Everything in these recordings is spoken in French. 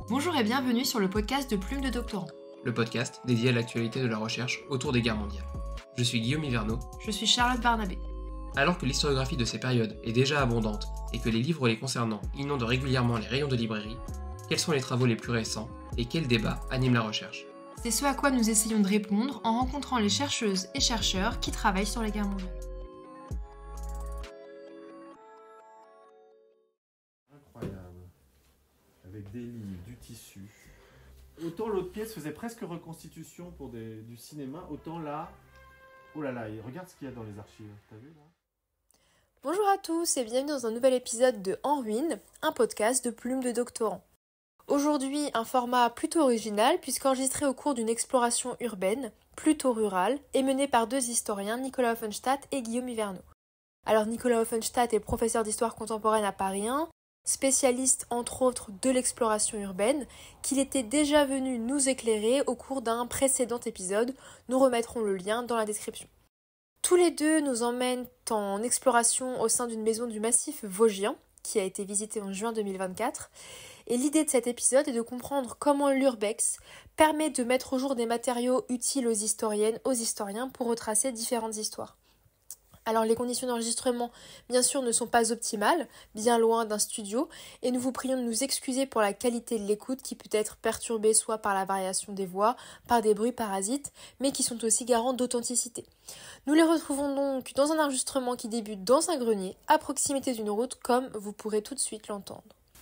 Bonjour et bienvenue sur le podcast de Plume de Doctorant. Le podcast dédié à l'actualité de la recherche autour des guerres mondiales. Je suis Guillaume Hiverneau. Je suis Charlotte Barnabé. Alors que l'historiographie de ces périodes est déjà abondante et que les livres les concernant inondent régulièrement les rayons de librairie, quels sont les travaux les plus récents et quels débats animent la recherche? C'est ce à quoi nous essayons de répondre en rencontrant les chercheuses et chercheurs qui travaillent sur les guerres mondiales. Incroyable. Avec des livres, du tissu. Autant l'autre pièce faisait presque reconstitution pour du cinéma, autant là... Oh là là, et regarde ce qu'il y a dans les archives. T'as vu là? Bonjour à tous et bienvenue dans un nouvel épisode de En Ruine, un podcast de Plume de Doctorant. Aujourd'hui, un format plutôt original puisqu'enregistré au cours d'une exploration urbaine, plutôt rurale, et menée par deux historiens, Nicolas Offenstadt et Guillaume Hiverneau. Alors Nicolas Offenstadt est professeur d'histoire contemporaine à Paris 1, spécialiste entre autres de l'exploration urbaine, qu'il était déjà venu nous éclairer au cours d'un précédent épisode. Nous remettrons le lien dans la description. Tous les deux nous emmènent en exploration au sein d'une maison du massif vosgien, qui a été visitée en juin 2024. Et l'idée de cet épisode est de comprendre comment l'urbex permet de mettre au jour des matériaux utiles aux historiennes, aux historiens pour retracer différentes histoires. Alors les conditions d'enregistrement, bien sûr, ne sont pas optimales, bien loin d'un studio, et nous vous prions de nous excuser pour la qualité de l'écoute qui peut être perturbée soit par la variation des voix, par des bruits parasites, mais qui sont aussi garants d'authenticité. Nous les retrouvons donc dans un enregistrement qui débute dans un grenier, à proximité d'une route, comme vous pourrez tout de suite l'entendre.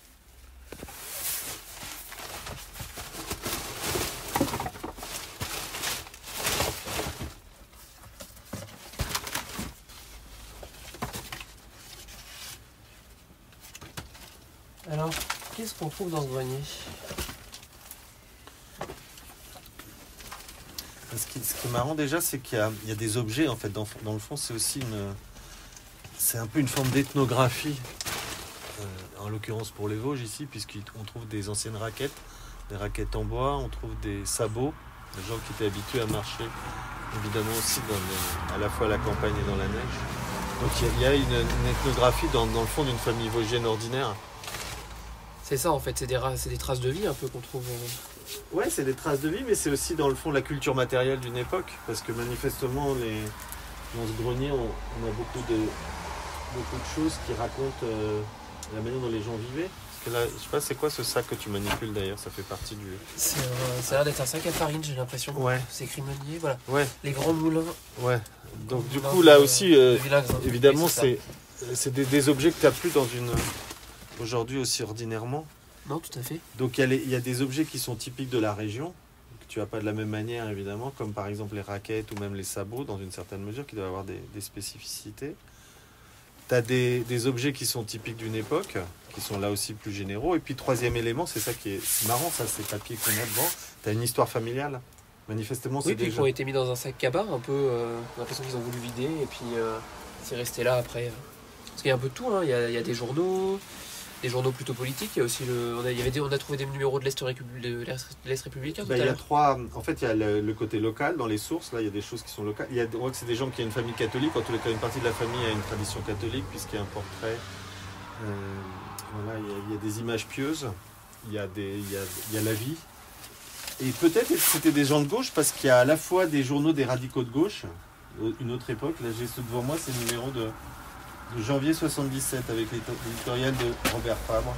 Alors, qu'est-ce qu'on trouve dans ce grenier? Ce qui est marrant déjà, c'est qu'il y a des objets, en fait, dans le fond, c'est aussi c'est un peu une forme d'ethnographie, en l'occurrence pour les Vosges ici, puisqu'on trouve des anciennes raquettes, des raquettes en bois, on trouve des sabots, des gens qui étaient habitués à marcher, évidemment aussi à la fois à la campagne et dans la neige. Donc il y a une ethnographie dans le fond d'une famille vosgienne ordinaire. C'est ça en fait, c'est des traces de vie un peu qu'on trouve. Ouais, c'est des traces de vie, mais c'est aussi dans le fond la culture matérielle d'une époque, parce que manifestement, dans ce grenier, on a beaucoup de choses qui racontent la manière dont les gens vivaient. Parce que là, je sais pas, c'est quoi ce sac que tu manipules d'ailleurs? Ça fait partie du... Ça a l'air d'être un sac à farine, j'ai l'impression. Ouais. C'est écrit meunier, voilà. Ouais. Les grands moulins. Ouais. Donc du Moulins coup, là aussi, Villagre, évidemment, oui, c'est des objets que tu n'as plus aujourd'hui aussi ordinairement. Non, tout à fait. Donc il y a des objets qui sont typiques de la région, que tu n'as pas de la même manière évidemment, comme par exemple les raquettes ou même les sabots dans une certaine mesure, qui doivent avoir des spécificités. Tu as des objets qui sont typiques d'une époque, qui sont là aussi plus généraux. Et puis troisième élément, c'est ça qui est marrant, ça, ces papiers qu'on a devant, tu as une histoire familiale. Manifestement, c'est Oui, puis déjà... qui ont été mis dans un sac cabas, un peu, on a l'impression qu'ils ont voulu vider, et puis c'est resté là après. Parce qu'il y a un peu de tout, hein. Il y a des journaux plutôt politiques, il y a aussi on a trouvé des numéros de l'Est républicain tout à il y a l'heure. trois... En fait, il y a le côté local dans les sources, là il y a des choses qui sont locales. On voit que c'est des gens qui ont une famille catholique, en tous les cas une partie de la famille a une tradition catholique, puisqu'il y a un portrait, voilà, il y a des images pieuses, il y a la vie. Et peut-être que c'était des gens de gauche, parce qu'il y a à la fois des journaux des radicaux de gauche, une autre époque, là j'ai ceux devant moi, c'est le numéro de janvier 77 avec l'éditorial de Robert Fabre,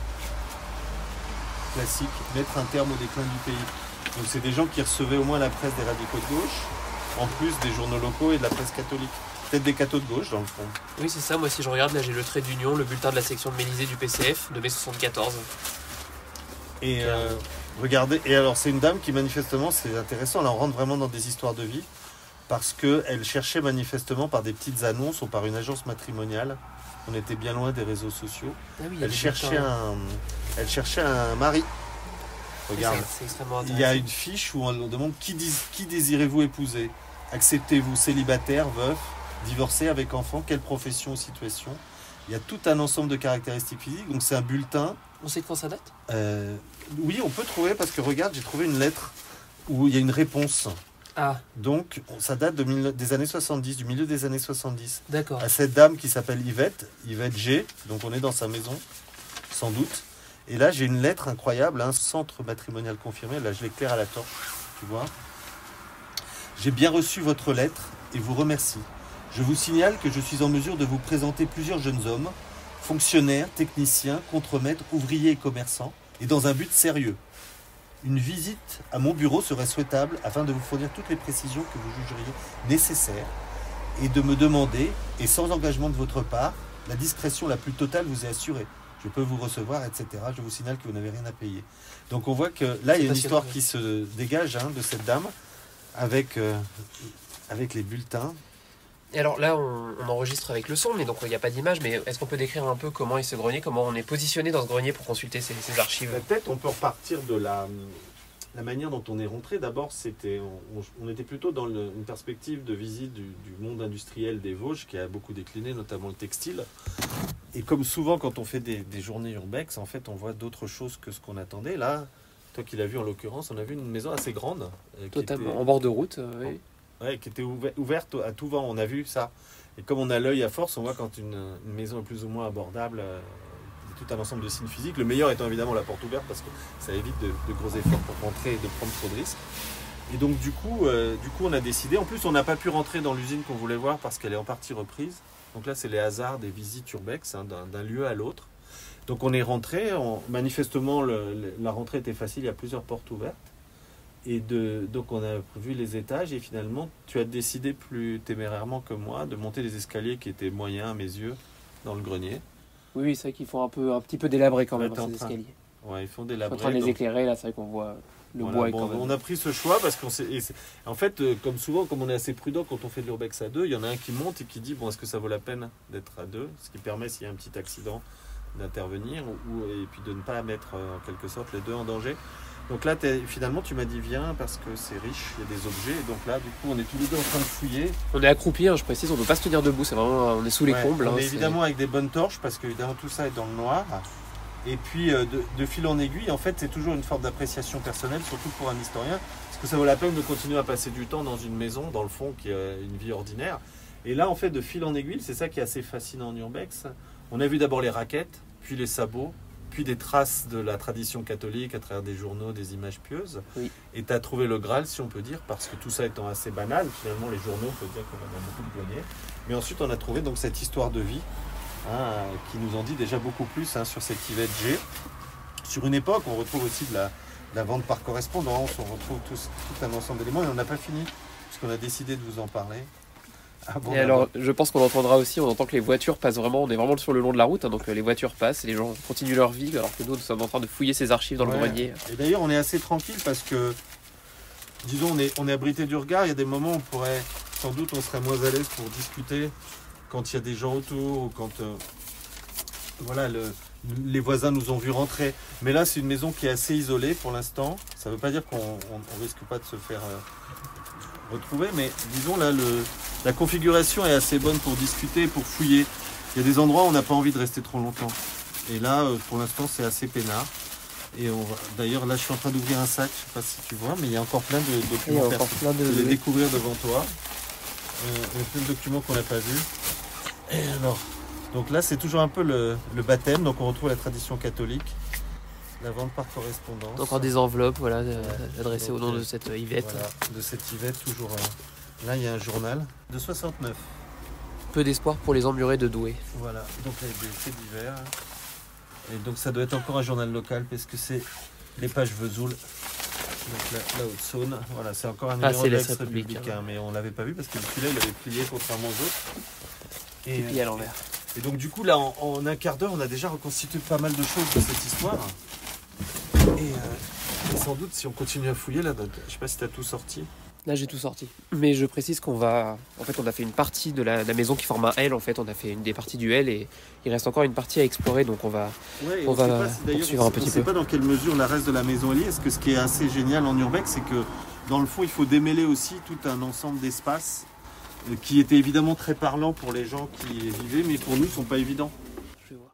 classique, mettre un terme au déclin du pays. Donc c'est des gens qui recevaient au moins la presse des radicaux de gauche, en plus des journaux locaux et de la presse catholique. Peut-être des cathos de gauche dans le fond. Oui, c'est ça. Moi, si je regarde, là, j'ai le trait d'union, le bulletin de la section de Mélisée du PCF de mai 74. Et regardez, et alors c'est une dame qui manifestement, c'est intéressant, là on rentre vraiment dans des histoires de vie, parce qu'elle cherchait manifestement par des petites annonces ou par une agence matrimoniale. On était bien loin des réseaux sociaux. Ah oui, Elle cherchait un mari. Regarde, c'est extrêmement il y a intéressant. une fiche où on demande qui désirez-vous épouser? Acceptez-vous célibataire, veuf, divorcé, avec enfant, quelle profession ou situation? Il y a tout un ensemble de caractéristiques physiques, donc c'est un bulletin. On sait de quand ça date? Oui, on peut trouver, parce que regarde, j'ai trouvé une lettre où il y a une réponse. Ah, Donc, ça date des années 70, du milieu des années 70. d'accord. À cette dame qui s'appelle Yvette G, donc on est dans sa maison, sans doute. Et là, j'ai une lettre incroyable, un centre matrimonial confirmé. Là, je l'éclaire à la torche, tu vois. J'ai bien reçu votre lettre et vous remercie. Je vous signale que je suis en mesure de vous présenter plusieurs jeunes hommes, fonctionnaires, techniciens, contremaîtres, ouvriers et commerçants, et dans un but sérieux. Une visite à mon bureau serait souhaitable afin de vous fournir toutes les précisions que vous jugeriez nécessaires et de me demander, et sans engagement de votre part, la discrétion la plus totale vous est assurée. Je peux vous recevoir, etc. Je vous signale que vous n'avez rien à payer. Donc on voit que là, il y a une histoire qui se dégage de cette dame avec les bulletins. Et alors là, on enregistre avec le son, mais donc il n'y a pas d'image. Mais est-ce qu'on peut décrire un peu comment est ce grenier, comment on est positionné dans ce grenier pour consulter ces archives? Peut-être on peut repartir de la manière dont on est rentré. D'abord, on était plutôt dans une perspective de visite du monde industriel des Vosges, qui a beaucoup décliné, notamment le textile. Et comme souvent, quand on fait des journées urbex, en fait, on voit d'autres choses que ce qu'on attendait. Là, toi qui l'as vu en l'occurrence, on a vu une maison assez grande. Totalement, en bord de route, oui. Ouais, qui était ouverte à tout vent, on a vu ça. Et comme on a l'œil à force, on voit quand une maison est plus ou moins abordable, tout un ensemble de signes physiques. Le meilleur étant évidemment la porte ouverte parce que ça évite de gros efforts pour rentrer et de prendre trop de risques. Et donc du coup, on a décidé. En plus, on n'a pas pu rentrer dans l'usine qu'on voulait voir parce qu'elle est en partie reprise. Donc là, c'est les hasards des visites urbex, d'un lieu à l'autre. Donc on est rentré. Manifestement, la rentrée était facile. Il y a plusieurs portes ouvertes. Et donc on a vu les étages et finalement tu as décidé plus témérairement que moi de monter les escaliers qui étaient moyens à mes yeux dans le grenier. Oui, c'est vrai qu'ils font un petit peu délabrés quand même ces escaliers. Ouais, ils font délabrés. En train de les éclairer, là c'est vrai qu'on voit le bois. On a pris ce choix parce qu'on s'est... En fait, comme souvent, comme on est assez prudent quand on fait de l'urbex à deux, il y en a un qui monte et qui dit est-ce que ça vaut la peine d'être à deux, ce qui permet s'il y a un petit accident d'intervenir et puis de ne pas mettre en quelque sorte les deux en danger. Donc là, finalement, tu m'as dit viens parce que c'est riche, il y a des objets. Et donc là, du coup, on est tous les deux en train de fouiller. On est accroupis, je précise, on ne peut pas se tenir debout, c'est vraiment, on est sous les combles. On est évidemment avec des bonnes torches parce que évidemment tout ça est dans le noir. Et puis de fil en aiguille, en fait, c'est toujours une forme d'appréciation personnelle, surtout pour un historien, parce que ça vaut la peine de continuer à passer du temps dans une maison, dans le fond, qui est une vie ordinaire. Et là, en fait, de fil en aiguille, c'est ça qui est assez fascinant en urbex. On a vu d'abord les raquettes, puis les sabots, puis des traces de la tradition catholique à travers des journaux, des images pieuses. Oui. Et tu as trouvé le Graal, si on peut dire, parce que tout ça étant assez banal, finalement les journaux, on peut dire qu'on a dans beaucoup de greniers. Mais ensuite, on a trouvé donc cette histoire de vie qui nous en dit déjà beaucoup plus sur cette Yvette G. Sur une époque, on retrouve aussi de la vente par correspondance, on retrouve tout un ensemble d'éléments et on n'a pas fini, puisqu'on a décidé de vous en parler. Et alors, je pense qu'on entendra aussi, on entend que les voitures passent vraiment, on est vraiment sur le long de la route, donc les voitures passent et les gens continuent leur vie, alors que nous sommes en train de fouiller ces archives dans le grenier. Et d'ailleurs, on est assez tranquille parce que, disons, on est abrité du regard. Il y a des moments où sans doute, on serait moins à l'aise pour discuter quand il y a des gens autour ou quand, les voisins nous ont vu rentrer. Mais là, c'est une maison qui est assez isolée pour l'instant. Ça ne veut pas dire qu'on ne risque pas de se faire retrouver, mais disons là, la configuration est assez bonne pour discuter, pour fouiller. Il y a des endroits où on n'a pas envie de rester trop longtemps. Et là, pour l'instant, c'est assez peinard. Et d'ailleurs, là, je suis en train d'ouvrir un sac, je ne sais pas si tu vois, mais il y a encore plein de documents. Il y a encore plein de... les découvrir devant toi. Il y a plein de documents qu'on n'a pas vus. Et alors, donc là, c'est toujours un peu le baptême. Donc on retrouve la tradition catholique. La vente par correspondance. Encore des enveloppes, adressées au nom de cette Yvette. Voilà, de cette Yvette, toujours. Là, il y a un journal de 69. Peu d'espoir pour les emmurés de Douai. Voilà, donc là, il y a des faits divers. Et donc, ça doit être encore un journal local, parce que c'est les pages Vesoul. Donc la Haute-Saône. Voilà, c'est encore un numéro de l'ex-républicain. Mais on ne l'avait pas vu, parce que celui-là, il avait plié contrairement aux autres. Et puis à l'envers. Et donc, du coup, là, en un quart d'heure, on a déjà reconstitué pas mal de choses de cette histoire. Et sans doute, si on continue à fouiller, là, je sais pas si tu as tout sorti. Là, j'ai tout sorti. Mais je précise qu'on va... En fait, on a fait une partie de la maison qui forme un L. En fait, on a fait une des parties du L et il reste encore une partie à explorer. Donc, on va poursuivre un petit peu. On ne sait pas dans quelle mesure la reste de la maison est liée. Parce que ce qui est assez génial en urbex, c'est que dans le fond, il faut démêler aussi tout un ensemble d'espaces qui étaient évidemment très parlants pour les gens qui y vivaient, mais pour nous, ne sont pas évidents. Je vais voir.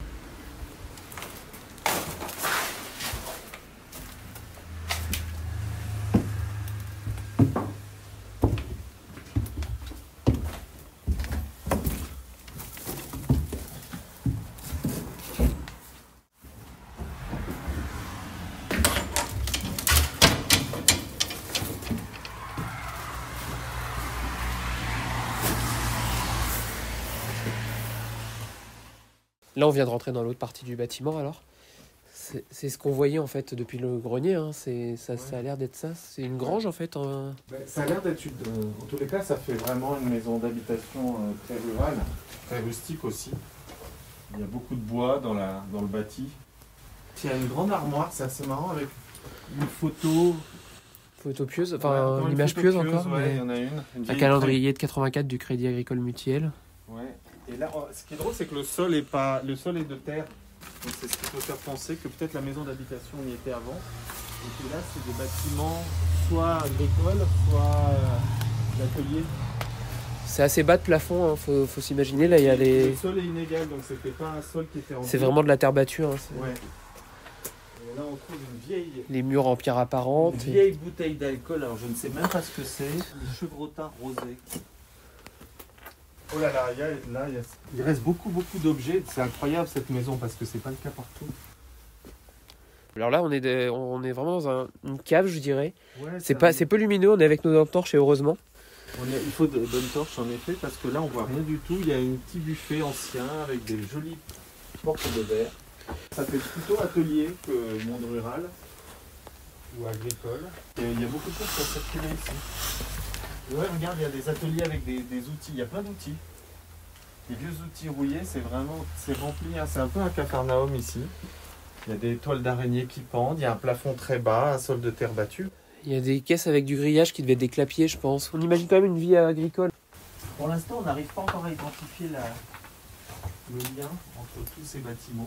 Là, on vient de rentrer dans l'autre partie du bâtiment, alors. C'est ce qu'on voyait, en fait, depuis le grenier. Hein. Ça a l'air d'être ça. C'est une grange, en fait. Ça a l'air d'être, en tous les cas, ça fait vraiment une maison d'habitation très rurale, très rustique aussi. Il y a beaucoup de bois dans le bâti. Il y a une grande armoire, c'est assez marrant, avec une photo... Photo pieuse, enfin une image pieuse encore. Ouais, mais... il y en a une un calendrier de 84 du Crédit Agricole Mutuel. Ouais. Et là, ce qui est drôle, c'est que le sol est de terre. Donc c'est ce qui peut faire penser que peut-être la maison d'habitation y était avant. Et que là, c'est des bâtiments soit agricoles, soit d'ateliers. C'est assez bas de plafond, hein. Faut s'imaginer. Là, il y a les... Le sol est inégal, donc c'était pas un sol qui était en... C'est vraiment de la terre battue. Hein. Ouais. Et là, on trouve une vieille... Les murs en pierre apparente. Une vieille bouteille d'alcool, alors je ne sais même pas ce que c'est. Le chevrotin rosé. Oh là là, il reste beaucoup d'objets. C'est incroyable cette maison parce que c'est pas le cas partout. Alors là, on est vraiment dans une cave, je dirais. Ouais, c'est peu lumineux, on est avec nos lampes torches et heureusement. Il faut de bonnes torches en effet parce que là on voit rien du tout. Il y a un petit buffet ancien avec des jolies portes de verre. Ça fait plutôt atelier que monde rural ou agricole. Et il y a beaucoup de choses pour circuler ici. Ouais, regarde, il y a des ateliers avec des outils. Il y a plein d'outils. Des vieux outils rouillés, c'est rempli. Hein. C'est un peu un capharnaüm ici. Il y a des toiles d'araignée qui pendent. Il y a un plafond très bas, un sol de terre battue. Il y a des caisses avec du grillage qui devaient être des clapiers, je pense. On imagine quand même une vie agricole. Pour l'instant, on n'arrive pas encore à identifier le lien entre tous ces bâtiments.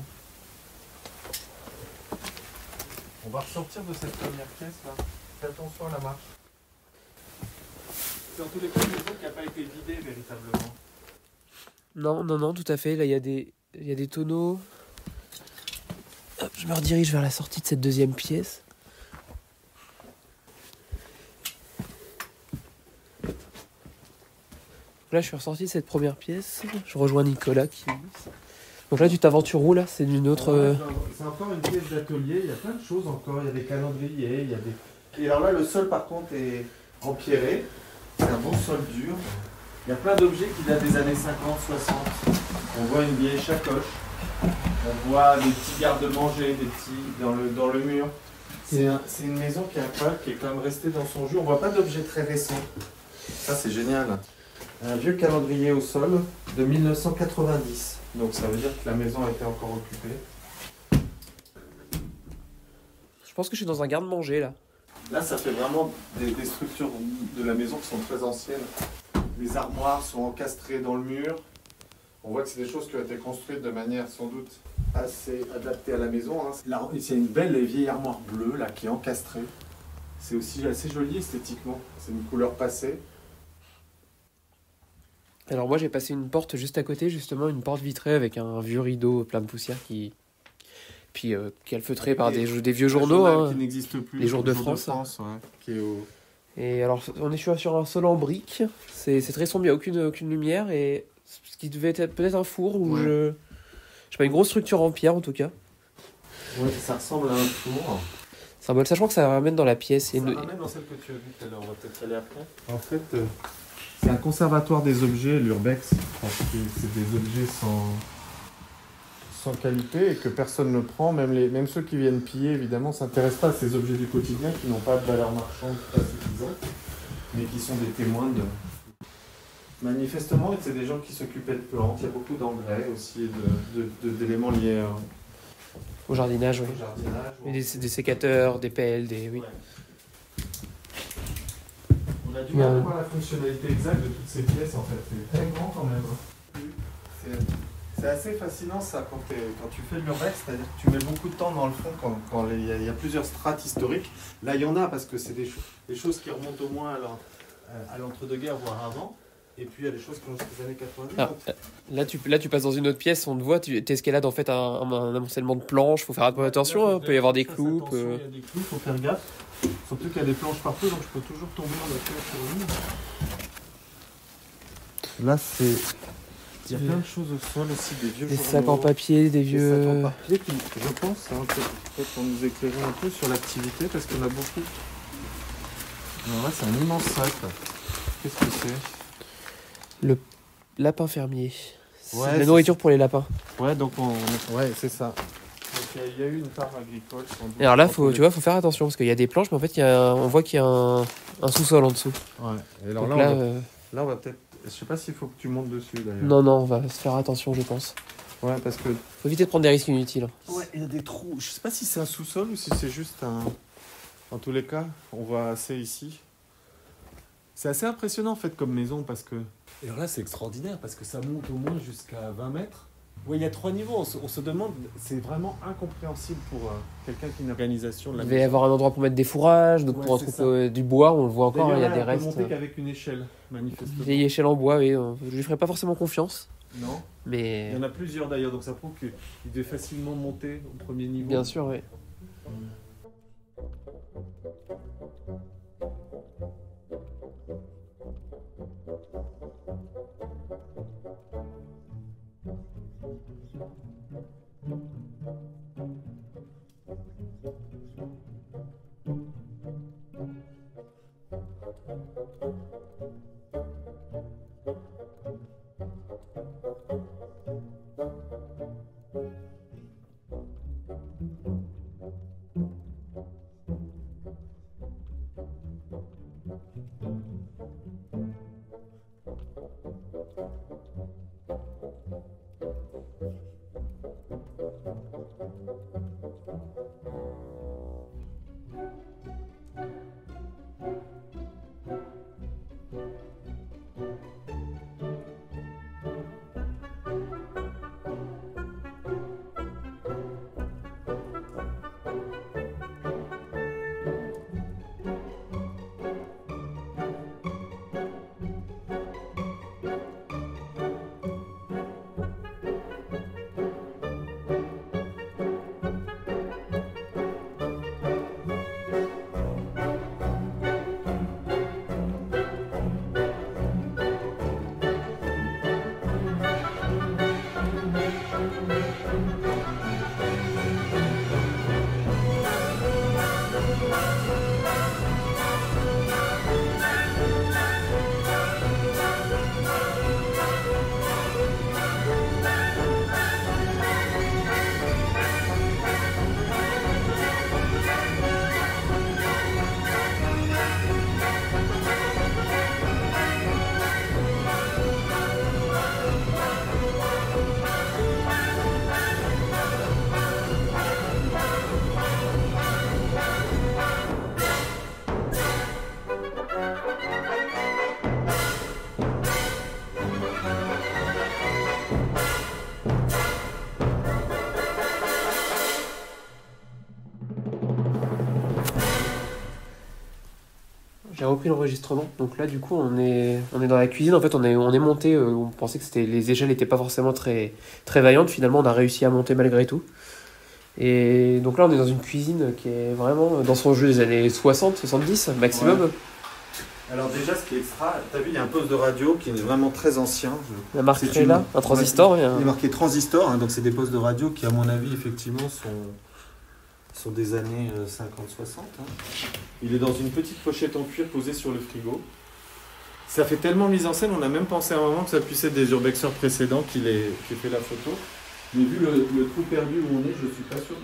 On va ressortir de cette première pièce là. Fais attention à la marche. C'est en tous les cas une maison qui n'a pas été vidée véritablement. Non, tout à fait. Là, il y a des tonneaux. Hop, je me redirige vers la sortie de cette deuxième pièce. Là, je suis ressorti de cette première pièce. Je rejoins Nicolas qui... Donc là, tu t'aventures où, là? C'est une autre... C'est encore une pièce d'atelier. Il y a plein de choses encore. Il y a des calendriers, il y a des... Et alors là, le sol, par contre, est empierré. C'est un bon sol dur. Il y a plein d'objets qui datent des années 50, 60. On voit une vieille sacoche. On voit des petits garde-manger, des petits dans le mur. C'est une maison qui est incroyable, qui est quand même restée dans son jus. On voit pas d'objets très récents. Ça, c'est génial. Un vieux calendrier au sol de 1990. Donc ça veut dire que la maison a été encore occupée. Je pense que je suis dans un garde-manger, là. Là, ça fait vraiment des structures de la maison qui sont très anciennes. Les armoires sont encastrées dans le mur. On voit que c'est des choses qui ont été construites de manière sans doute assez adaptée à la maison. Là, c'est une belle et vieille armoire bleue là, qui est encastrée. C'est aussi assez joli esthétiquement. C'est une couleur passée. Alors moi, j'ai passé une porte juste à côté, justement, une porte vitrée avec un vieux rideau plein de poussière qui est calfeutré par des vieux journaux. Hein, qui n'existent plus. Les Jours de France. Ouais, qui est au... Et alors, on est sur un sol en briques. C'est très sombre, il n'y a aucune lumière. Et ce qui devait être peut-être un four ou je sais pas, une grosse structure en pierre en tout cas. Ouais, ça ressemble à un four. Symbole, sachant que ça ramène dans la pièce. Ça ramène dans celle que tu as vue tout à l'heure, on va peut-être aller après. En fait, c'est un conservatoire des objets, l'Urbex, parce que c'est des objets sans qualité et que personne ne prend. Même ceux qui viennent piller, évidemment, ne s'intéressent pas à ces objets du quotidien qui n'ont pas de valeur marchande pas suffisante, mais qui sont des témoins de... Manifestement, c'est des gens qui s'occupaient de plantes. Il y a beaucoup d'engrais aussi et d'éléments liés au jardinage, oui. Et des sécateurs, des pelles, oui. Ouais. On a du mal à voir la fonctionnalité exacte de toutes ces pièces en fait. C'est très grand quand même. C'est assez fascinant ça quand tu fais de l'urbex, c'est-à-dire que tu mets beaucoup de temps dans le fond quand il y a plusieurs strates historiques. Là il y en a parce que c'est des choses qui remontent au moins à l'entre-deux-guerres, voire avant. Et puis il y a des choses qui ont jusqu'aux années 90. Ah, là tu passes dans une autre pièce, on te voit, tu escalades en fait un amoncellement de planches, faut faire attention, il peut y avoir des clous. Il y a des clous, faut faire gaffe. Surtout qu'il y a des planches partout, donc je peux toujours tomber en nature sur une. Là il y a plein de choses au sol aussi, des vieux des journaux, sacs en papier, des vieux... Des sacs en papier qui, je pense, peut-être pour nous éclairer un peu sur l'activité, parce qu'on a beaucoup. Alors là, c'est un immense sac. Qu'est-ce que c'est? Le lapin fermier. Ouais, la nourriture pour les lapins. Ouais, donc ouais, c'est ça. Donc il y a eu une part agricole. Et alors là, faut faire attention parce qu'il y a des planches, mais en fait, on voit qu'il y a un sous-sol en dessous. Ouais. Et alors Donc là, on va peut-être. Je sais pas s'il faut que tu montes dessus d'ailleurs. non, on va se faire attention, je pense. Ouais, parce que. Faut éviter de prendre des risques inutiles. Ouais, il y a des trous. Je sais pas si c'est un sous-sol ou si c'est juste un. En tous les cas, on voit assez ici. C'est assez impressionnant en fait comme maison parce que. Et alors là, c'est extraordinaire parce que ça monte au moins jusqu'à 20 mètres. Oui, il y a 3 niveaux. On se demande, c'est vraiment incompréhensible pour quelqu'un qui a une organisation de la Il maison. va y avoir un endroit pour mettre des fourrages, d'autres pour trouver du bois, on le voit encore, il y a des D'ailleurs, restes. On peut monter qu'avec une échelle, manifestement. Vieille échelle en bois, oui. Je lui ferai pas forcément confiance, Non. mais. Il y en a plusieurs d'ailleurs, donc ça prouve qu'il devait facilement monter au premier niveau. Bien sûr, oui. J'ai repris l'enregistrement. Donc là, du coup, on est dans la cuisine. En fait, on est monté. On pensait que les échelles n'étaient pas forcément très, très vaillantes. Finalement, on a réussi à monter malgré tout. Et donc là, on est dans une cuisine qui est vraiment dans son jeu des années 60, 70 maximum. Ouais. Alors déjà, ce qui est extra, t'as vu, il y a un poste de radio qui est vraiment très ancien. La marque est là, un transistor. Il est marqué transistor, hein, donc c'est des postes de radio qui, à mon avis, effectivement, sont des années 50-60. Hein. Il est dans une petite pochette en cuir posée sur le frigo. Ça fait tellement mise en scène, on a même pensé à un moment que ça puisse être des urbexeurs précédents qui fait la photo. Mais vu le trou perdu où on est, je ne suis pas sûr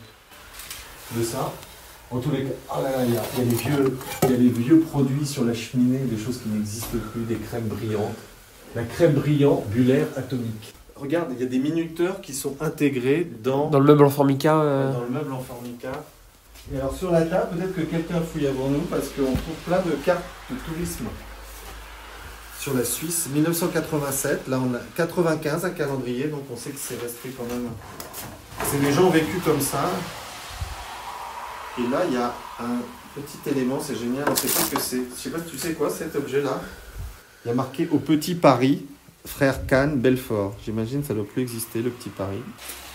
de ça. En tous les cas, oh là là, il y a des vieux produits sur la cheminée, des choses qui n'existent plus, des crèmes brillantes. La crème brillante Buller atomique. Regarde, il y a des minuteurs qui sont intégrés dans le meuble en formica. Dans le meuble en formica. Et alors sur la table, peut-être que quelqu'un fouille avant nous parce qu'on trouve plein de cartes de tourisme. Sur la Suisse, 1987, là on a 95 un calendrier, donc on sait que c'est resté quand même. Les gens ont vécu comme ça. Et là, il y a un petit élément, c'est génial, on ne sait pas ce que c'est. Je ne sais pas si tu sais quoi, cet objet-là. Il y a marqué au Petit Paris, Frère Kahn, Belfort. J'imagine que ça ne doit plus exister, le Petit Paris.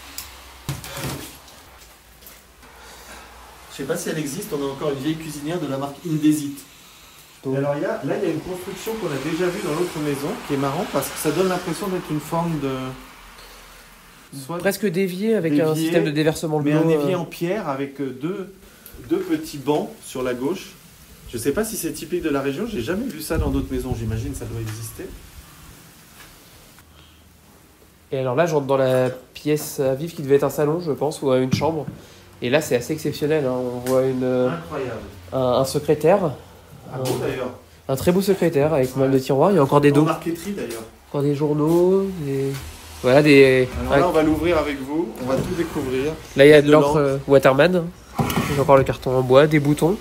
Je ne sais pas si elle existe, on a encore une vieille cuisinière de la marque Indesit. Et alors, il y a une construction qu'on a déjà vue dans l'autre maison, qui est marrant parce que ça donne l'impression d'être une forme de... presque dévié avec un système de déversement de l'eau. Mais un évier en pierre avec deux petits bancs sur la gauche. Je ne sais pas si c'est typique de la région, j'ai jamais vu ça dans d'autres maisons, j'imagine que ça doit exister. Et alors là, je rentre dans la pièce à vivre qui devait être un salon, je pense, ou une chambre. Et là, c'est assez exceptionnel. Hein. On voit Incroyable. un secrétaire. Ah bon d'ailleurs. Un très beau secrétaire avec pas mal de tiroirs. Il y a encore des En dos. marqueterie d'ailleurs. Encore des journaux. Voilà, des. Alors là, on va l'ouvrir avec vous. On va tout découvrir. Là, il y a de de l'encre Waterman. J'ai encore le carton en bois, des boutons.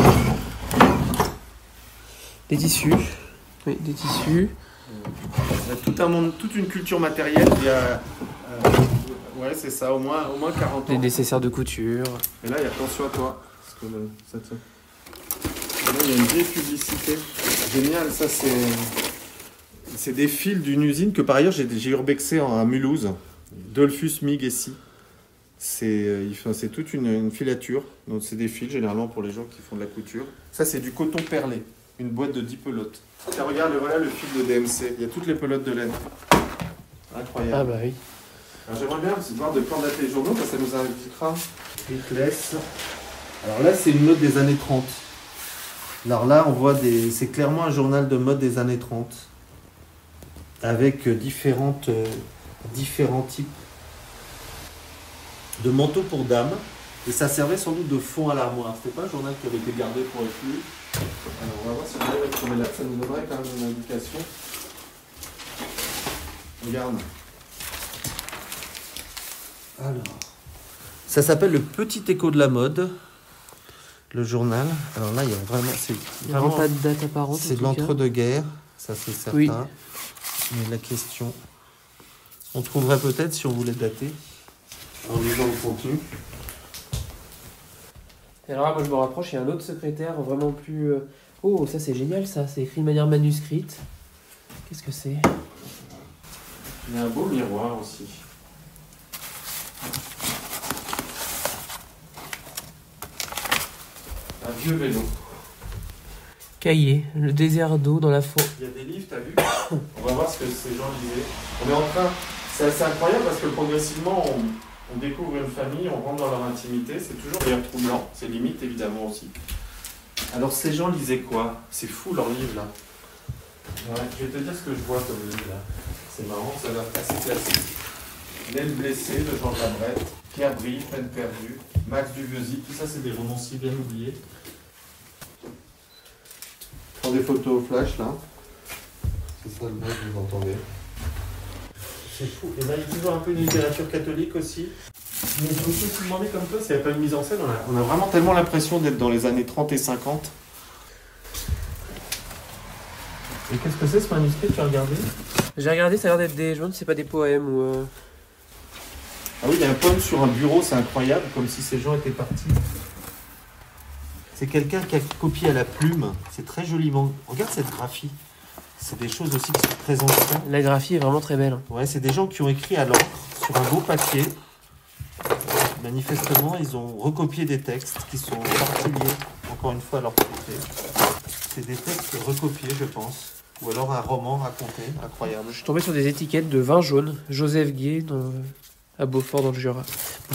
Des tissus. Oui, des tissus. Il y a tout un monde, toute une culture matérielle. Il y a, ouais, c'est ça, au moins 40 ans. Des nécessaires de couture. Et là, il y a attention à toi. Parce que là, il y a une vieille publicité. Génial, ça c'est des fils d'une usine que par ailleurs j'ai urbexé à Mulhouse. Dolphus Migessi. C'est toute une filature. Donc c'est des fils généralement pour les gens qui font de la couture. Ça c'est du coton perlé. Une boîte de 10 pelotes. Tiens, regarde, voilà le fil de DMC. Il y a toutes les pelotes de laine. Incroyable. Ah bah oui. Alors j'aimerais bien voir de quand dater les journaux, parce que ça nous indiquera. Rickless. Alors là, c'est une note des années 30. Alors là, on voit c'est clairement un journal de mode des années 30. Avec différents types de manteaux pour dames. Et ça servait sans doute de fond à l'armoire. C'était pas un journal qui avait été gardé pour être lu. Alors on va voir si on arrive à trouver là. Ça nous donnerait quand même une indication. Regarde. Alors. Ça s'appelle Le Petit Écho de la mode. Le journal. Alors là, il y a vraiment. Il n'y a vraiment pas de date apparente. C'est de l'entre-deux-guerres. Ça, c'est certain. Oui. Mais la question. On trouverait peut-être si on voulait dater. En lisant le contenu. Et alors là, moi je me rapproche, il y a un autre secrétaire vraiment plus... Oh, ça c'est génial ça, c'est écrit de manière manuscrite. Qu'est-ce que c'est? Il y a un beau miroir aussi. Un vieux vélo. Cahier, le désert d'eau dans la forêt. Il y a des livres, t'as vu? On va voir ce que ces gens lisaient. On est en train... C'est assez incroyable parce que progressivement, on découvre une famille, on rentre dans leur intimité. C'est toujours d'ailleurs troublant. C'est limite évidemment aussi. Alors ces gens lisaient quoi? C'est fou leur livre là. Ouais, je vais te dire ce que je vois comme livre là. C'est marrant, ça a l'air assez classique. L'aile blessée de Jean de la Brette, Pierre Brie, Peine perdue, Max Duvieusy, tout ça c'est des romanciers bien oubliés. Je prends des photos au flash là. C'est ça le mot que vous entendez. C'est fou. Et là il y a toujours un peu de littérature catholique aussi. Mais je me suis aussi demandé comme toi s'il n'y avait pas une mise en scène. On a vraiment tellement l'impression d'être dans les années 30 et 50. Et qu'est-ce que c'est ce manuscrit que tu as regardé? J'ai regardé, ça a l'air d'être des... Je me demande si c'est pas des poèmes ou... Ah oui, il y a un poème sur un bureau, c'est incroyable, comme si ces gens étaient partis. C'est quelqu'un qui a copié à la plume. C'est très joliment. Regarde cette graphie. C'est des choses aussi qui sont très anciennes. La graphie est vraiment très belle. Ouais, c'est des gens qui ont écrit à l'encre sur un beau papier. Manifestement, ils ont recopié des textes qui sont particuliers, encore une fois, à leur côté. C'est des textes recopiés, je pense. Ou alors un roman raconté, incroyable. Je suis tombé sur des étiquettes de vin jaune. Joseph Gué à Beaufort dans le Jura.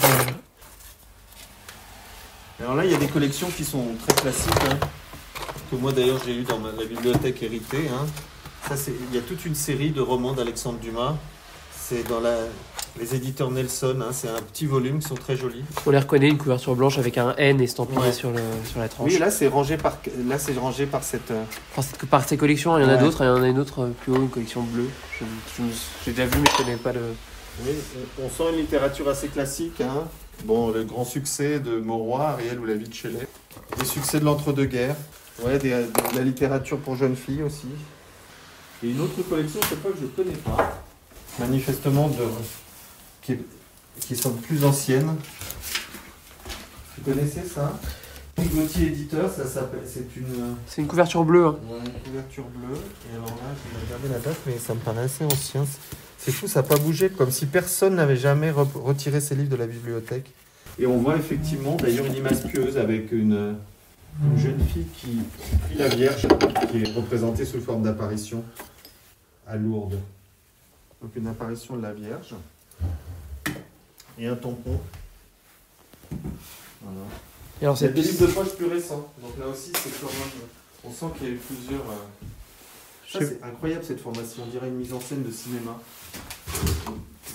Alors là, il y a des collections qui sont très classiques, hein, que moi d'ailleurs j'ai eu dans la bibliothèque héritée. Hein. Il y a toute une série de romans d'Alexandre Dumas. C'est dans les éditeurs Nelson, hein, c'est un petit volume qui sont très jolis. On les reconnaît, une couverture blanche avec un N estampillé Ouais. sur la tranche. Oui, là c'est rangé par cette... Par ces collections, il y en a Ouais. d'autres. Il y en a une autre plus haut, une collection bleue. J'ai déjà vu, mais je connais pas le... Oui, on sent une littérature assez classique. Hein. Bon, le grand succès de Mauroy, Ariel ou La vie de Shelley. Des succès de l'entre-deux-guerres. Ouais, de la littérature pour jeunes filles aussi. Et une autre collection, cette fois que je ne connais pas. Manifestement, qui sont plus anciennes. Vous connaissez ça? Gauthier éditeur, ça s'appelle. C'est une couverture bleue. Hein. Ouais, une couverture bleue. Et alors là, je vais regarder la date, mais ça me paraît assez ancien. C'est fou, ça n'a pas bougé, comme si personne n'avait jamais retiré ses livres de la bibliothèque. Et on voit effectivement d'ailleurs une image pieuse avec une jeune fille qui prie la Vierge, qui est représentée sous forme d'apparition à Lourdes. Donc une apparition de la Vierge et un tampon. Voilà. Et alors, Il y a des livres de poche plus récents. Donc là aussi, c'est quand même... On sent qu'il y a eu plusieurs... Ça, c'est incroyable cette formation. On dirait une mise en scène de cinéma.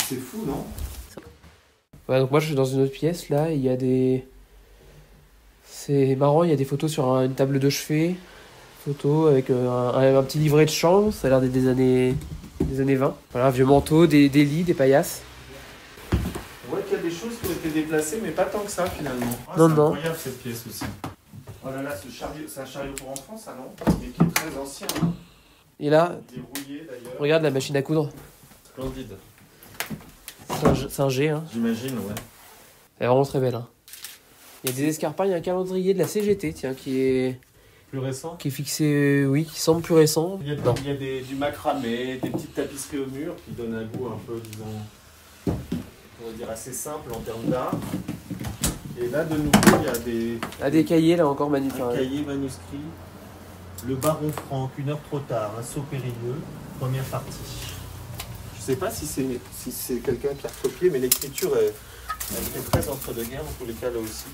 C'est fou, non? Ouais, donc moi je suis dans une autre pièce là, il y a des... C'est marrant, il y a des photos sur une table de chevet, photos avec un petit livret de chant, ça a l'air des années 20. Voilà, un vieux manteau, des lits, des paillasses. On voit qu'il y a des choses qui ont été déplacées, mais pas tant que ça finalement. Non, c'est non. incroyable cette pièce aussi. Oh là là, c'est un chariot pour enfants, ça non? Mais qui est très ancien. Hein. Et là, Dérouillé d'ailleurs. regarde la machine à coudre. Splendide. C'est un G, hein. J'imagine, ouais. Elle est vraiment très belle. Hein. Il y a des escarpins, il y a un calendrier de la CGT, tiens, qui est Plus récent. fixé, qui semble plus récent. Il y a, Non. il y a du macramé, des petites tapisseries au mur qui donnent un goût un peu, disons, on va dire assez simple en termes d'art. Et là, de nouveau, il y a Des cahiers, là encore, un magnifiques. cahier manuscrit. Le Baron Franck, une heure trop tard, un saut périlleux, première partie. Je ne sais pas si c'est quelqu'un qui a recopié, mais l'écriture elle est très entre-deux-guerres, en tous les cas là aussi.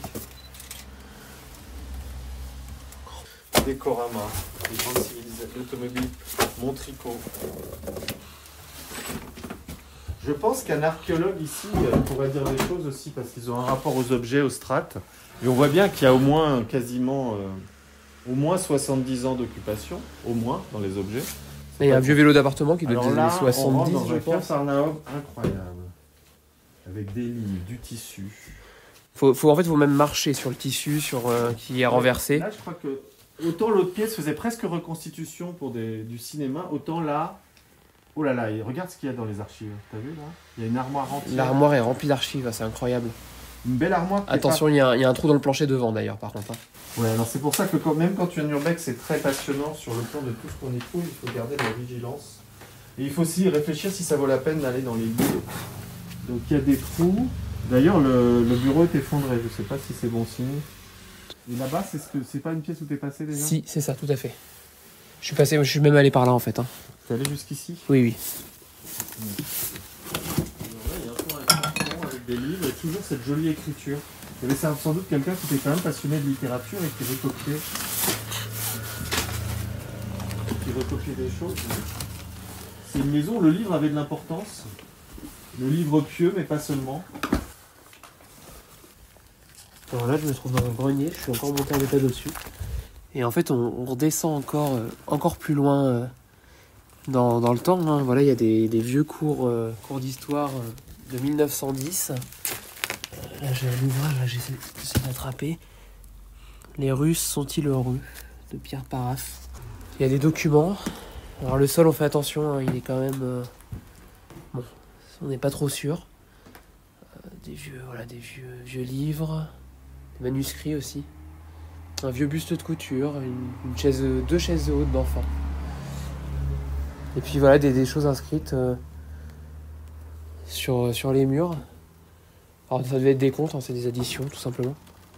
Décorama, les grandes civilisations, l'automobile, Montricot. Je pense qu'un archéologue ici pourrait dire des choses aussi, parce qu'ils ont un rapport aux objets, aux strates. Et on voit bien qu'il y a au moins 70 ans d'occupation, au moins, dans les objets. Il y a un vieux vélo d'appartement qui doit Alors être des là, années on rentre 70, dans je un pense. Capharnaüm incroyable, avec des lignes, du tissu. En fait, faut même marcher sur le tissu qui est renversé. Là, je crois que autant l'autre pièce faisait presque reconstitution pour du cinéma, autant là, oh là là, et regarde ce qu'il y a dans les archives. T'as vu là? Il y a une armoire entière. L'armoire est remplie d'archives, c'est incroyable. Une belle armoire. Attention, il y a un trou dans le plancher devant d'ailleurs, par contre. Hein. Ouais, alors c'est pour ça que même quand tu es en urbex, c'est très passionnant sur le plan de tout ce qu'on y trouve. Il faut garder de la vigilance. Et il faut aussi réfléchir si ça vaut la peine d'aller dans les lieux. Donc il y a des trous. D'ailleurs, le bureau est effondré. Je ne sais pas si c'est bon signe. Et là-bas, c'est pas une pièce où tu es passé déjà? Si, c'est ça, tout à fait. Je suis même allé par là en fait. Hein. Tu es allé jusqu'ici? Oui, oui. Alors là, il y a encore un carton avec des livres et toujours cette jolie écriture. Il y avait sans doute quelqu'un qui était quand même passionné de littérature et qui recopiait des choses. C'est une maison où le livre avait de l'importance. Le livre pieux, mais pas seulement. Alors là, je me trouve dans un grenier, je suis encore monté un étage au-dessus. Et en fait, on redescend encore plus loin dans le temps. Hein. Voilà, il y a des vieux cours d'histoire de 1910. Là, j'ai un ouvrage, là, j'essaie d'attraper. Les Russes sont-ils heureux? De Pierre Paraf. Il y a des documents. Alors le sol, on fait attention, hein, il est quand même... Bon, on n'est pas trop sûr. Des vieux livres. Des manuscrits aussi. Un vieux buste de couture, deux chaises hautes d'enfants. Et puis voilà, des choses inscrites sur les murs. Alors ça devait être des comptes, hein, c'est des additions tout simplement.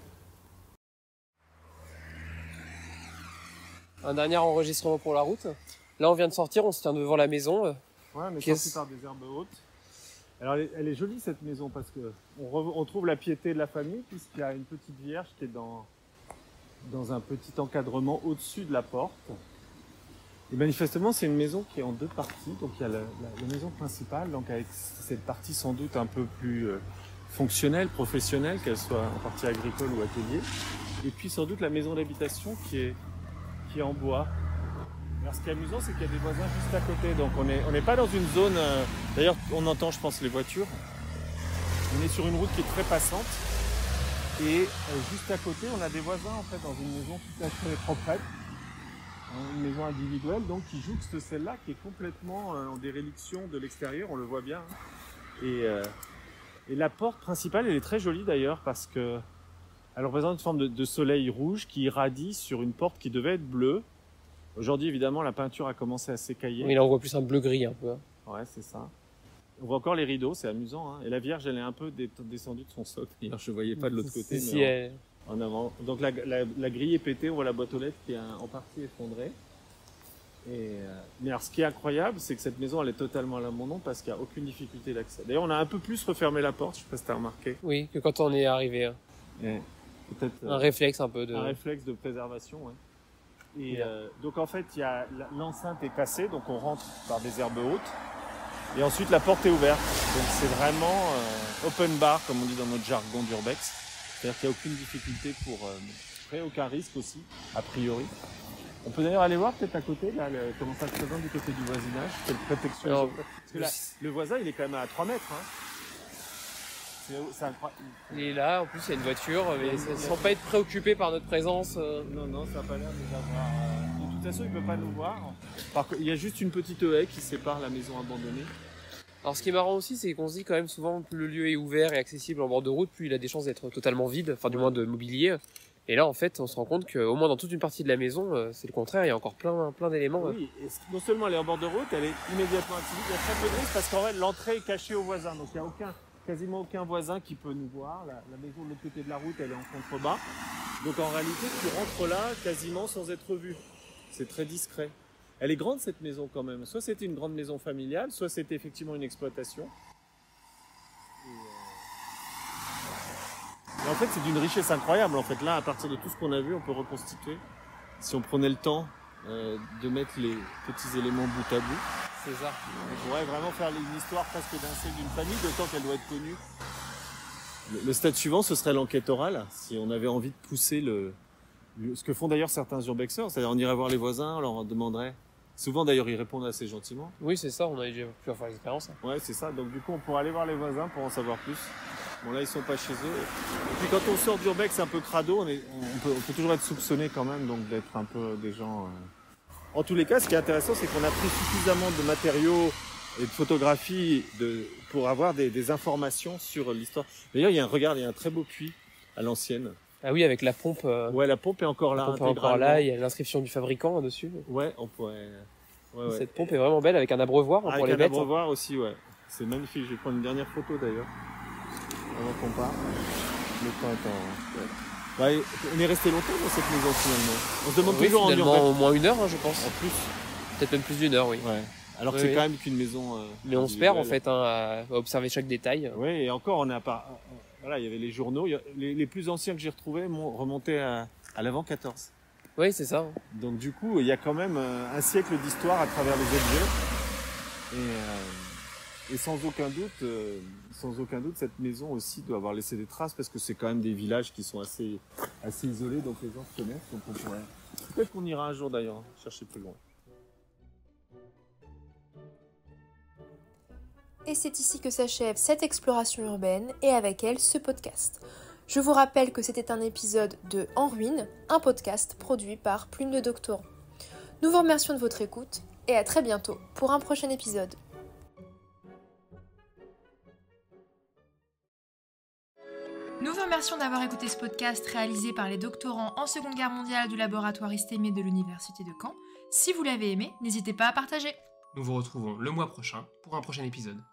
Un dernier enregistrement pour la route. Là on vient de sortir, on se tient devant la maison. Ouais, mais Qu'est-ce- sorti par des herbes hautes. Alors elle est jolie cette maison parce que on trouve la piété de la famille puisqu'il y a une petite vierge qui est dans un petit encadrement au-dessus de la porte. Et manifestement c'est une maison qui est en deux parties. Donc il y a la maison principale, donc avec cette partie sans doute un peu plus fonctionnelle, professionnelle, qu'elle soit en partie agricole ou atelier. Et puis sans doute la maison d'habitation qui est en bois. Alors ce qui est amusant, c'est qu'il y a des voisins juste à côté, donc on n'est pas dans une zone... D'ailleurs, on entend, je pense, les voitures. On est sur une route qui est très passante. Et juste à côté, on a des voisins, en fait, dans une maison tout à fait proprette. Une maison individuelle, donc qui jouxte celle-là, qui est complètement en déréliction de l'extérieur, on le voit bien. Et la porte principale, elle est très jolie d'ailleurs, parce que elle représente une forme de soleil rouge qui irradie sur une porte qui devait être bleue. Aujourd'hui, évidemment, la peinture a commencé à s'écailler. Oui, là on voit plus un bleu-gris un peu. Hein. Ouais, c'est ça. On voit encore les rideaux, c'est amusant. Hein. Et la Vierge, elle est un peu descendue de son socle. D'ailleurs, je ne voyais pas de l'autre côté, Si, mais en avant. Donc la grille est pétée, on voit la boîte aux lettres qui est en partie effondrée. Mais alors, ce qui est incroyable, c'est que cette maison, elle est totalement à l'abandon parce qu'il n'y a aucune difficulté d'accès. D'ailleurs, on a un peu plus refermé la porte, je ne sais pas si tu as remarqué. Oui, que quand on est arrivé. Hein. Peut-être Un réflexe un peu de... un réflexe de préservation, ouais. Et donc en fait, l'enceinte est cassée, donc on rentre par des herbes hautes. Et ensuite, la porte est ouverte. Donc, c'est vraiment open bar, comme on dit dans notre jargon d'urbex. C'est-à-dire qu'il n'y a aucune difficulté aucun risque aussi, a priori. On peut d'ailleurs aller voir peut-être à côté, là, comment ça se présente du côté du voisinage. Quelle protection. Alors, parce que là, le voisin, il est quand même à 3 mètres. Hein. C'est incroyable. il est là, en plus il y a une voiture, mais ça ne semble pas être préoccupé par notre présence. Non, ça n'a pas l'air de nous avoir. De toute façon, il ne peut pas nous voir. Par contre, il y a juste une petite haie qui sépare la maison abandonnée. Alors ce qui est marrant aussi, c'est qu'on se dit quand même souvent plus le lieu est ouvert et accessible en bord de route, plus il a des chances d'être totalement vide, enfin du moins de mobilier. Et là en fait on se rend compte qu'au moins dans toute une partie de la maison, c'est le contraire, il y a encore plein d'éléments. Oui, et non seulement elle est en bord de route, elle est immédiatement accessible, il y a très peu de risques parce qu'en fait l'entrée est cachée aux voisins, donc il n'y a quasiment aucun voisin qui peut nous voir. La maison de l'autre côté de la route, elle est en contrebas. Donc en réalité tu rentres là quasiment sans être vu. C'est très discret. Elle est grande cette maison quand même. Soit c'était une grande maison familiale, soit c'était effectivement une exploitation. Et en fait, c'est d'une richesse incroyable. En fait, là, à partir de tout ce qu'on a vu, on peut reconstituer. Si on prenait le temps de mettre les petits éléments bout à bout, C'est ça. on pourrait vraiment faire une histoire presque d'un siècle d'une famille, d'autant qu'elle doit être connue. Le stade suivant, ce serait l'enquête orale. Si on avait envie de pousser ce que font d'ailleurs certains urbexeurs, c'est-à-dire on irait voir les voisins, on leur demanderait. Souvent d'ailleurs ils répondent assez gentiment. Oui c'est ça, on a déjà pu faire l'expérience. Ouais c'est ça, donc du coup on pourrait aller voir les voisins pour en savoir plus. Bon là ils sont pas chez eux. Et puis quand on sort d'urbex un peu crado, on peut toujours être soupçonné quand même donc d'être un peu des gens... En tous les cas ce qui est intéressant c'est qu'on a pris suffisamment de matériaux et de photographies pour avoir des informations sur l'histoire. D'ailleurs il y a un très beau puits à l'ancienne. Ah oui avec la pompe. Ouais la pompe est encore là. La pompe est encore là, il y a l'inscription du fabricant dessus. Ouais on pourrait... Ouais. Cette pompe est vraiment belle avec un abreuvoir pour les bêtes. Avec un abreuvoir aussi, ouais. C'est magnifique. Je vais prendre une dernière photo d'ailleurs. Avant qu'on parte. Le temps est en... Ouais. On est resté longtemps dans cette maison finalement. On se demande toujours en urbex. Au moins 1 heure, je pense. En plus. Peut-être même plus d'1 heure, oui. Ouais. Alors que c'est quand même qu'une maison. Mais on se perd en fait à observer chaque détail. Oui, et encore, on est à part. Voilà, il y avait les journaux. Les plus anciens que j'ai retrouvés remontaient à l'avant 14. Oui, c'est ça. Donc du coup, il y a quand même un siècle d'histoire à travers les objets. Et sans aucun doute, cette maison aussi doit avoir laissé des traces parce que c'est quand même des villages qui sont assez isolés, donc les gens se connaissent. Donc on pourrait... Peut-être qu'on ira un jour d'ailleurs chercher plus loin. Et c'est ici que s'achève cette exploration urbaine et avec elle ce podcast. Je vous rappelle que c'était un épisode de En Ruine, un podcast produit par Plume de Doctorant. Nous vous remercions de votre écoute et à très bientôt pour un prochain épisode. Nous vous remercions d'avoir écouté ce podcast réalisé par les doctorants en Seconde Guerre mondiale du laboratoire Istémé de l'Université de Caen. Si vous l'avez aimé, n'hésitez pas à partager. Nous vous retrouvons le mois prochain pour un prochain épisode.